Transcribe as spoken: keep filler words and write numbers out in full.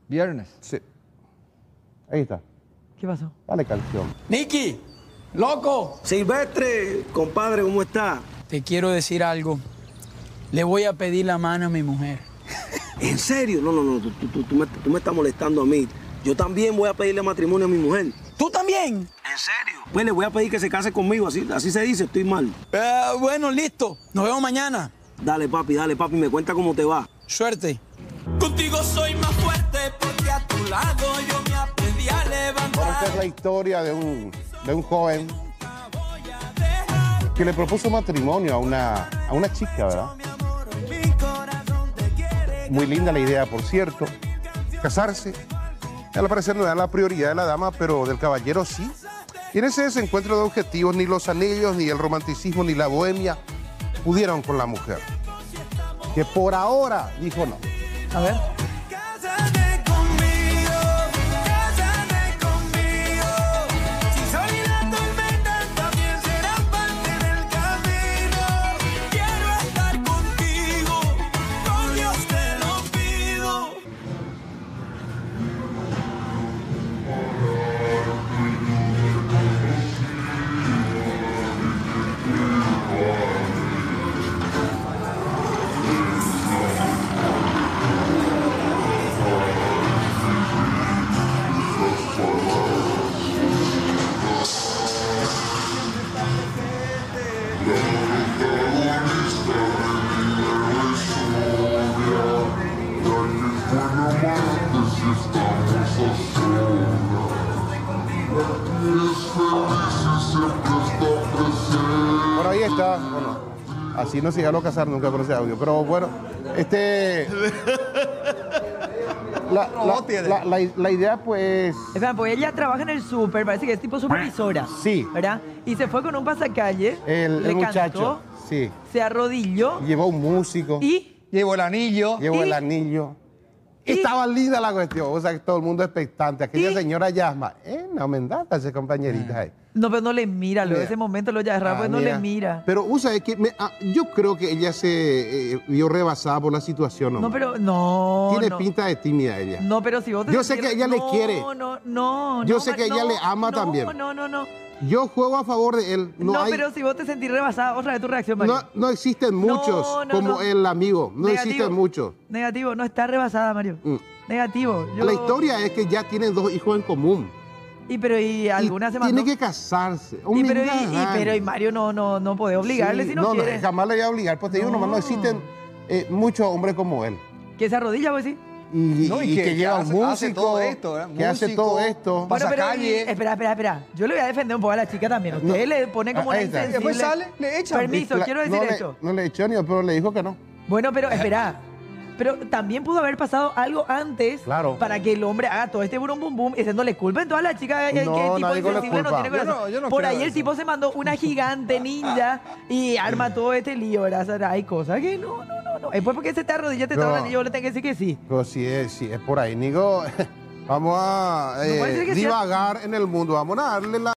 Viernes. Sí. Ahí está. ¿Qué pasó? Dale canción. Nicky, loco. Silvestre, compadre, ¿cómo está? Te quiero decir algo. Le voy a pedir la mano a mi mujer. ¿En serio? No, no, no, tú, tú, tú, me, tú me estás molestando a mí. Yo también voy a pedirle matrimonio a mi mujer. ¿Tú también? ¿En serio? Pues le voy a pedir que se case conmigo, así, así se dice, estoy mal. Eh, bueno, listo. Nos vemos mañana. Dale, papi, dale, papi, me cuenta cómo te va. Suerte. Contigo soy más fuerte porque a tu lado yo me aprendí a levantar. Bueno, esta es la historia de un, de un joven que le propuso matrimonio a una, a una chica, ¿verdad? Muy linda la idea, por cierto. Casarse. Al parecer no era la prioridad de la dama, pero del caballero sí. Y en ese desencuentro de objetivos, ni los anillos, ni el romanticismo, ni la bohemia pudieron con la mujer. Que por ahora dijo no. A ver. Cásate conmigo, cásate conmigo. Si soy la tormenta, también será parte del camino. Quiero estar contigo, con Dios te lo pido. Bueno, ahí está. Bueno, así no se llegó a casar nunca con ese audio. Pero bueno, este... La, la, la, la, la idea, pues... Espera, pues ella trabaja en el súper, parece que es tipo supervisora. Sí. ¿Verdad? Y se fue con un pasacalle. El, le el muchacho. cantó, Sí. se arrodilló. Llevó un músico. Y... Llevo el anillo. Llevó ¿Y? el anillo. ¿Y? Estaba linda la cuestión. O sea, que todo el mundo expectante. Aquella ¿Y? señora Yasma. Eh, no me encanta esa compañerita ahí. No, pero no le mira, lo, Mira. ese momento lo ya es Ah, pues no mira. le mira. Pero, o sea, es que me- ah, yo creo que ella se eh, vio rebasada por la situación. No, hombre. pero no. Tiene no. pinta de tímida ella. No, pero si vos te Yo sé sentís- que ella le no, quiere. No, no, no. Yo no, sé que no, ella le ama no, también. No, no, no. Yo juego a favor de él. No, No, hay, pero si vos te sentís rebasada, otra vez tu reacción, Mario. no, no existen muchos No, no, como no. el amigo. No Negativo. existen muchos. Negativo, no está rebasada, Mario. Mm. Negativo. Yo- La historia es que ya tienen dos hijos en común. Y pero y alguna Y se mandó. tiene que casarse. y Hombre, pero y, y- nada. pero y Mario no no no puede obligarle Sí, si no, quiere. No, jamás le voy a obligar. Pues te digo, No. nomás no existen eh, muchos hombres como él. Que se arrodilla, pues sí. Y, No, y que, lleva hace- un hace músico, todo esto, ¿verdad? que hace Músico, todo esto. pasa Bueno, pero calle. y- espera, espera, espera. Yo le voy a defender un poco a la chica también. Ustedes No. le ponen como Ah, una ahí está. insensible. Después sale, le echan. Permiso, La- quiero decir no le- esto. no le echó ni, pero le dijo que no. Bueno, pero espera. Pero también pudo haber pasado algo antes Claro. para que el hombre haga todo este burum bum bum y no le culpen todas las chicas que No, que el tipo nadie le insensible no culpa. tiene Yo corazón. no- yo no Por creo ahí el eso. tipo se mandó una gigante ninja y arma todo este lío, ¿verdad? O sea, hay cosas que no, no, no, no. Después porque se te arrodilla, te No. está hablando, yo le tengo que decir que sí. Pero si es, si es por ahí, Nico, vamos a No puede eh, ser que sea- divagar en el mundo. Vamos a darle la...